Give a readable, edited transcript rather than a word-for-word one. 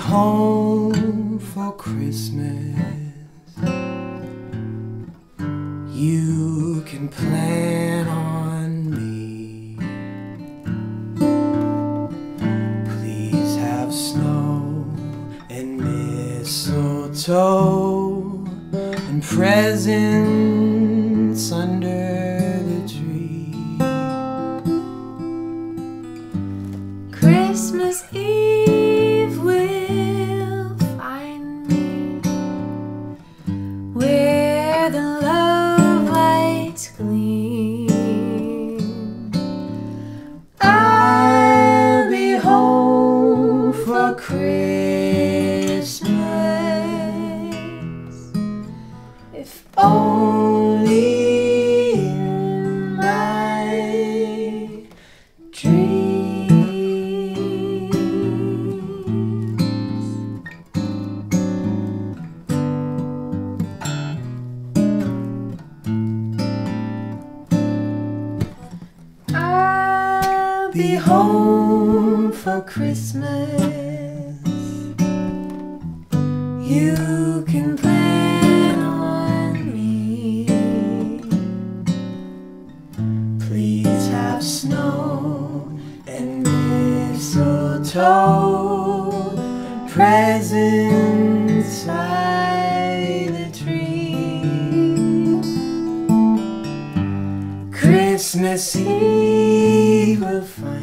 home for Christmas. You can plan on me. Please have snow and mistletoe and presents under the tree. Christmas Eve will find me where the love lights gleam. I'll be home for Christmas, if only in my dreams. I'll be home for Christmas. You can plan on me. Please have snow and mistletoe, presents by the tree. Christmas Eve will find